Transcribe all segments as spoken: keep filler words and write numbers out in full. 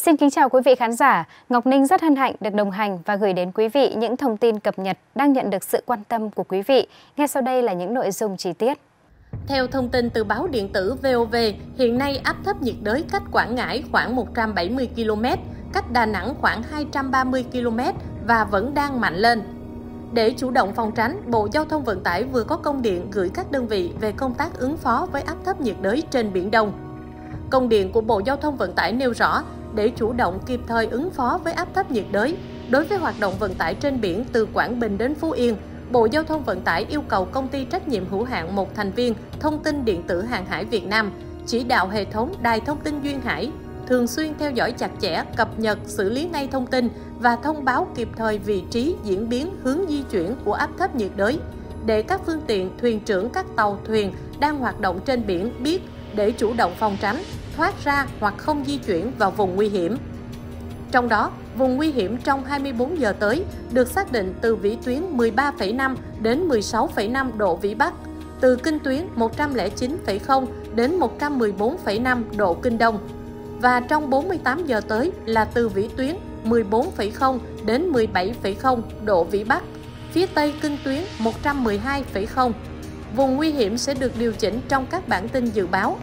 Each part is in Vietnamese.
Xin kính chào quý vị khán giả. Ngọc Ninh rất hân hạnh được đồng hành và gửi đến quý vị những thông tin cập nhật đang nhận được sự quan tâm của quý vị. Ngay sau đây là những nội dung chi tiết. Theo thông tin từ báo điện tử vê o vê, hiện nay áp thấp nhiệt đới cách Quảng Ngãi khoảng một trăm bảy mươi ki lô mét, cách Đà Nẵng khoảng hai trăm ba mươi ki lô mét và vẫn đang mạnh lên. Để chủ động phòng tránh, Bộ Giao thông Vận tải vừa có công điện gửi các đơn vị về công tác ứng phó với áp thấp nhiệt đới trên Biển Đông. Công điện của Bộ Giao thông Vận tải nêu rõ, để chủ động kịp thời ứng phó với áp thấp nhiệt đới, đối với hoạt động vận tải trên biển từ Quảng Bình đến Phú Yên, Bộ Giao thông Vận tải yêu cầu công ty trách nhiệm hữu hạn một thành viên Thông tin điện tử Hàng hải Việt Nam chỉ đạo hệ thống Đài thông tin Duyên Hải thường xuyên theo dõi chặt chẽ, cập nhật, xử lý ngay thông tin và thông báo kịp thời vị trí, diễn biến, hướng di chuyển của áp thấp nhiệt đới, để các phương tiện, thuyền trưởng các tàu thuyền đang hoạt động trên biển biết để chủ động phòng tránh, thoát ra hoặc không di chuyển vào vùng nguy hiểm. Trong đó, vùng nguy hiểm trong hai mươi bốn giờ tới được xác định từ vĩ tuyến mười ba phẩy năm đến mười sáu phẩy năm độ Vĩ Bắc, từ kinh tuyến một trăm lẻ chín phẩy không đến một trăm mười bốn phẩy năm độ Kinh Đông. Và trong bốn mươi tám giờ tới là từ vĩ tuyến mười bốn phẩy không đến mười bảy phẩy không độ Vĩ Bắc, phía Tây kinh tuyến một trăm mười hai phẩy không. Vùng nguy hiểm sẽ được điều chỉnh trong các bản tin dự báo.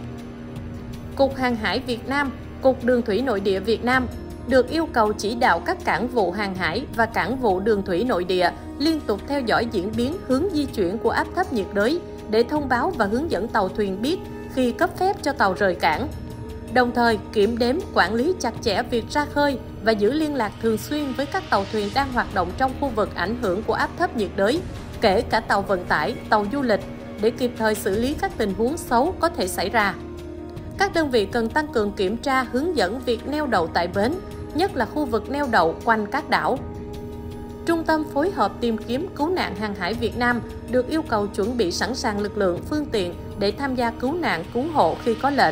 Cục Hàng hải Việt Nam, Cục Đường thủy Nội địa Việt Nam được yêu cầu chỉ đạo các cảng vụ hàng hải và cảng vụ đường thủy nội địa liên tục theo dõi diễn biến, hướng di chuyển của áp thấp nhiệt đới để thông báo và hướng dẫn tàu thuyền biết khi cấp phép cho tàu rời cảng. Đồng thời, kiểm đếm, quản lý chặt chẽ việc ra khơi và giữ liên lạc thường xuyên với các tàu thuyền đang hoạt động trong khu vực ảnh hưởng của áp thấp nhiệt đới, kể cả tàu vận tải, tàu du lịch, để kịp thời xử lý các tình huống xấu có thể xảy ra. Các đơn vị cần tăng cường kiểm tra, hướng dẫn việc neo đậu tại bến, nhất là khu vực neo đậu quanh các đảo. Trung tâm phối hợp tìm kiếm cứu nạn hàng hải Việt Nam được yêu cầu chuẩn bị sẵn sàng lực lượng, phương tiện để tham gia cứu nạn, cứu hộ khi có lệnh.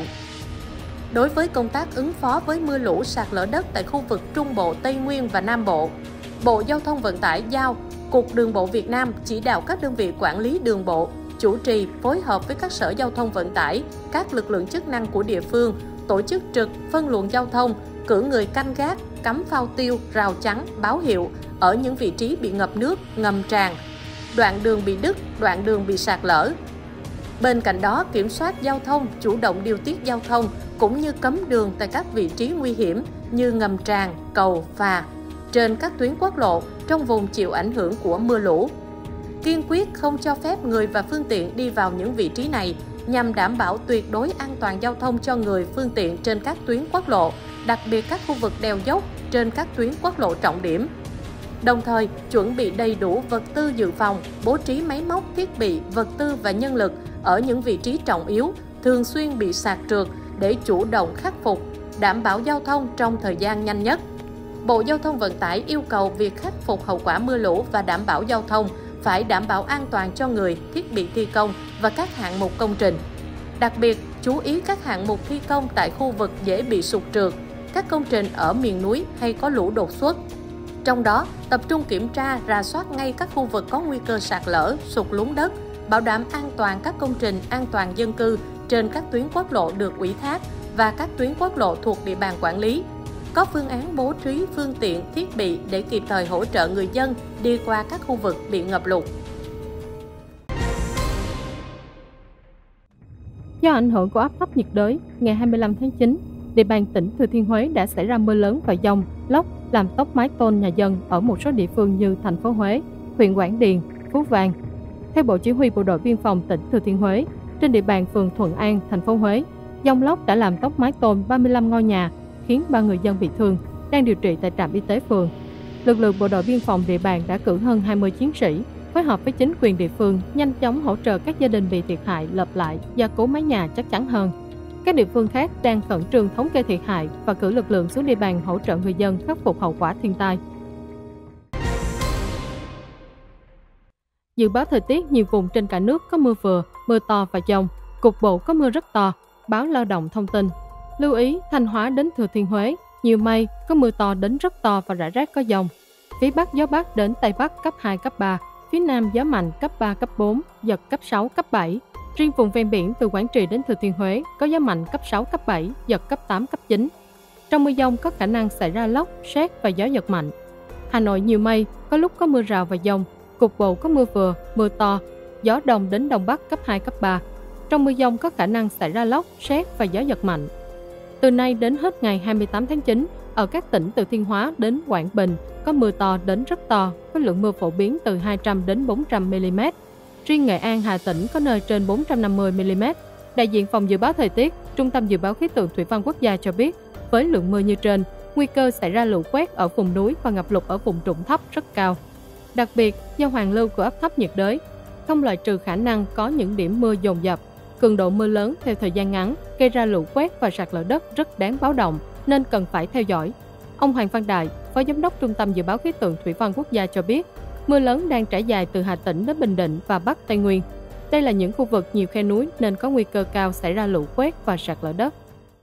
Đối với công tác ứng phó với mưa lũ, sạt lở đất tại khu vực Trung Bộ, Tây Nguyên và Nam Bộ, Bộ Giao thông Vận tải giao Cục Đường bộ Việt Nam chỉ đạo các đơn vị quản lý đường bộ chủ trì phối hợp với các sở giao thông vận tải, các lực lượng chức năng của địa phương, tổ chức trực, phân luồng giao thông, cử người canh gác, cắm phao tiêu, rào chắn, báo hiệu ở những vị trí bị ngập nước, ngầm tràn, đoạn đường bị đứt, đoạn đường bị sạt lở. Bên cạnh đó, kiểm soát giao thông, chủ động điều tiết giao thông, cũng như cấm đường tại các vị trí nguy hiểm như ngầm tràn, cầu, phà, trên các tuyến quốc lộ trong vùng chịu ảnh hưởng của mưa lũ. Kiên quyết không cho phép người và phương tiện đi vào những vị trí này nhằm đảm bảo tuyệt đối an toàn giao thông cho người, phương tiện trên các tuyến quốc lộ, đặc biệt các khu vực đèo dốc trên các tuyến quốc lộ trọng điểm. Đồng thời, chuẩn bị đầy đủ vật tư dự phòng, bố trí máy móc, thiết bị, vật tư và nhân lực ở những vị trí trọng yếu, thường xuyên bị sạt trượt để chủ động khắc phục, đảm bảo giao thông trong thời gian nhanh nhất. Bộ Giao thông Vận tải yêu cầu việc khắc phục hậu quả mưa lũ và đảm bảo giao thông phải đảm bảo an toàn cho người, thiết bị thi công và các hạng mục công trình. Đặc biệt, chú ý các hạng mục thi công tại khu vực dễ bị sụt trượt, các công trình ở miền núi hay có lũ đột xuất. Trong đó, tập trung kiểm tra, rà soát ngay các khu vực có nguy cơ sạt lở, sụt lún đất, bảo đảm an toàn các công trình, an toàn dân cư trên các tuyến quốc lộ được ủy thác và các tuyến quốc lộ thuộc địa bàn quản lý. Có phương án bố trí phương tiện, thiết bị để kịp thời hỗ trợ người dân đi qua các khu vực bị ngập lụt. Do ảnh hưởng của áp thấp nhiệt đới, ngày hai mươi lăm tháng chín, địa bàn tỉnh Thừa Thiên Huế đã xảy ra mưa lớn và dông, lốc làm tốc mái tôn nhà dân ở một số địa phương như thành phố Huế, huyện Quảng Điền, Phú Vang. Theo Bộ Chỉ huy Bộ đội Biên phòng tỉnh Thừa Thiên Huế, trên địa bàn phường Thuận An, thành phố Huế, dông lốc đã làm tốc mái tôn ba mươi lăm ngôi nhà, khiến ba người dân bị thương, đang điều trị tại trạm y tế phường. Lực lượng bộ đội biên phòng địa bàn đã cử hơn hai mươi chiến sĩ, phối hợp với chính quyền địa phương nhanh chóng hỗ trợ các gia đình bị thiệt hại lợp lại, gia cố mái nhà chắc chắn hơn. Các địa phương khác đang khẩn trương thống kê thiệt hại và cử lực lượng xuống địa bàn hỗ trợ người dân khắc phục hậu quả thiên tai. Dự báo thời tiết nhiều vùng trên cả nước có mưa vừa, mưa to và dông, cục bộ có mưa rất to. Báo Lao động thông tin. Lưu ý, Thanh Hóa đến Thừa Thiên Huế, nhiều mây, có mưa to đến rất to và rải rác có dông. Phía Bắc gió Bắc đến Tây Bắc cấp hai, cấp ba, phía Nam gió mạnh cấp ba, cấp bốn, giật cấp sáu, cấp bảy. Riêng vùng ven biển từ Quảng Trị đến Thừa Thiên Huế có gió mạnh cấp sáu, cấp bảy, giật cấp tám, cấp chín. Trong mưa dông có khả năng xảy ra lốc, sét và gió giật mạnh. Hà Nội nhiều mây, có lúc có mưa rào và dông, cục bộ có mưa vừa, mưa to, gió đông đến đông bắc cấp hai, cấp ba. Trong mưa dông có khả năng xảy ra lốc, sét và gió giật mạnh. Từ nay đến hết ngày hai mươi tám tháng chín, ở các tỉnh từ Thanh Hóa đến Quảng Bình có mưa to đến rất to, với lượng mưa phổ biến từ hai trăm đến bốn trăm mi-li-mét. Riêng Nghệ An, Hà Tĩnh có nơi trên bốn trăm năm mươi mi-li-mét. Đại diện Phòng Dự báo Thời tiết, Trung tâm Dự báo Khí tượng Thủy văn Quốc gia cho biết, với lượng mưa như trên, nguy cơ xảy ra lũ quét ở vùng núi và ngập lụt ở vùng trũng thấp rất cao. Đặc biệt, do hoàn lưu của áp thấp nhiệt đới, không loại trừ khả năng có những điểm mưa dồn dập, cường độ mưa lớn theo thời gian ngắn gây ra lũ quét và sạt lở đất rất đáng báo động, nên cần phải theo dõi. Ông Hoàng Văn Đại, Phó Giám đốc Trung tâm Dự báo Khí tượng Thủy văn Quốc gia cho biết, mưa lớn đang trải dài từ Hà Tĩnh đến Bình Định và Bắc Tây Nguyên. Đây là những khu vực nhiều khe núi nên có nguy cơ cao xảy ra lũ quét và sạt lở đất.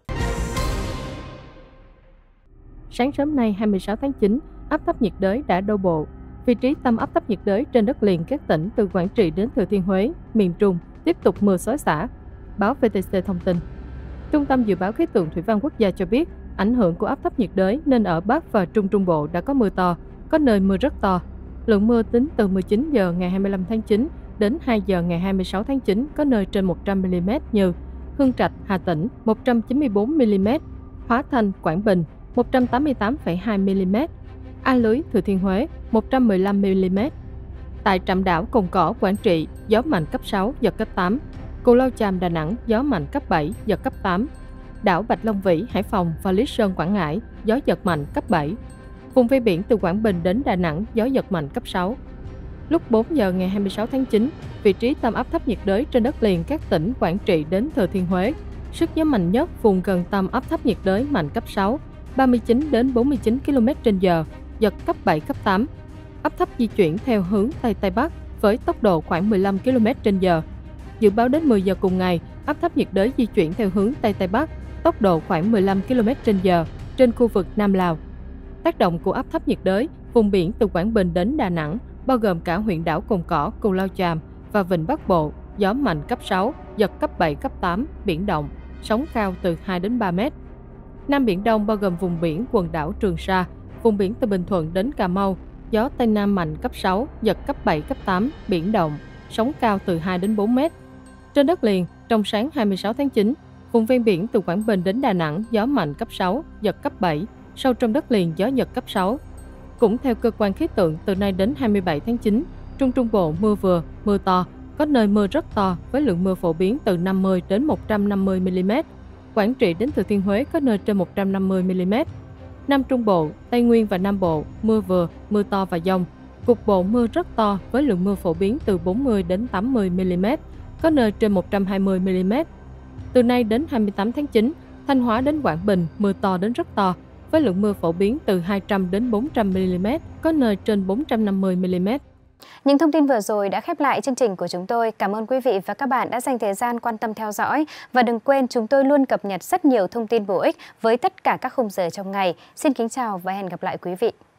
Sáng sớm nay hai mươi sáu tháng chín, áp thấp nhiệt đới đã đổ bộ. Vị trí tâm áp thấp nhiệt đới trên đất liền các tỉnh từ Quảng Trị đến Thừa Thiên Huế, miền Trung tiếp tục mưa xối xả. Báo vê tê xê thông tin. Trung tâm Dự báo Khí tượng Thủy văn Quốc gia cho biết, ảnh hưởng của áp thấp nhiệt đới nên ở Bắc và Trung Trung Bộ đã có mưa to, có nơi mưa rất to. Lượng mưa tính từ mười chín giờ ngày hai mươi lăm tháng chín đến hai giờ ngày hai mươi sáu tháng chín có nơi trên một trăm mi-li-mét như Hương Trạch, Hà Tĩnh một trăm chín mươi tư mi-li-mét, Hóa Thanh, Quảng Bình một trăm tám mươi tám phẩy hai mi-li-mét, A Lưới, Thừa Thiên Huế một trăm mười lăm mi-li-mét. Tại Trạm Đảo Cồn Cỏ, Quảng Trị, gió mạnh cấp sáu, giật cấp tám. Cù Lao Chàm, Đà Nẵng, gió mạnh cấp bảy, giật cấp tám. Đảo Bạch Long Vĩ, Hải Phòng và Lý Sơn, Quảng Ngãi, gió giật mạnh cấp bảy. Vùng ven biển từ Quảng Bình đến Đà Nẵng, gió giật mạnh cấp sáu. Lúc bốn giờ ngày hai mươi sáu tháng chín, vị trí tâm áp thấp nhiệt đới trên đất liền các tỉnh Quảng Trị đến Thừa Thiên Huế, sức gió mạnh nhất vùng gần tâm áp thấp nhiệt đới mạnh cấp sáu, ba mươi chín đến bốn mươi chín ki lô mét trên giờ, giật cấp bảy, cấp tám. Áp thấp di chuyển theo hướng Tây Tây Bắc với tốc độ khoảng mười lăm ki lô mét trên giờ. Dự báo đến mười giờ cùng ngày, áp thấp nhiệt đới di chuyển theo hướng Tây Tây Bắc, tốc độ khoảng mười lăm ki lô mét trên giờ trên khu vực Nam Lào. Tác động của áp thấp nhiệt đới, vùng biển từ Quảng Bình đến Đà Nẵng, bao gồm cả huyện đảo Cồn Cỏ, Cù Lao Chàm và Vịnh Bắc Bộ, gió mạnh cấp sáu, giật cấp bảy, cấp tám, biển động, sóng cao từ hai đến ba mét. Nam Biển Đông bao gồm vùng biển quần đảo Trường Sa, vùng biển từ Bình Thuận đến Cà Mau, gió Tây Nam mạnh cấp sáu, giật cấp bảy, cấp tám, biển động, sóng cao từ hai đến bốn mét. Trên đất liền, trong sáng hai mươi sáu tháng chín, vùng ven biển từ Quảng Bình đến Đà Nẵng gió mạnh cấp sáu, giật cấp bảy, sâu trong đất liền gió giật cấp sáu. Cũng theo cơ quan khí tượng, từ nay đến hai mươi bảy tháng chín, Trung Trung Bộ mưa vừa, mưa to, có nơi mưa rất to với lượng mưa phổ biến từ năm mươi đến một trăm năm mươi mi-li-mét. Quảng Trị đến Thừa Thiên Huế có nơi trên một trăm năm mươi mi-li-mét. Nam Trung Bộ, Tây Nguyên và Nam Bộ mưa vừa, mưa to và dông. Cục bộ mưa rất to với lượng mưa phổ biến từ bốn mươi đến tám mươi mi-li-mét, có nơi trên một trăm hai mươi mi-li-mét. Từ nay đến hai mươi tám tháng chín, Thanh Hóa đến Quảng Bình mưa to đến rất to với lượng mưa phổ biến từ hai trăm đến bốn trăm mi-li-mét, có nơi trên bốn trăm năm mươi mi-li-mét. Những thông tin vừa rồi đã khép lại chương trình của chúng tôi. Cảm ơn quý vị và các bạn đã dành thời gian quan tâm theo dõi. Và đừng quên chúng tôi luôn cập nhật rất nhiều thông tin bổ ích với tất cả các khung giờ trong ngày. Xin kính chào và hẹn gặp lại quý vị.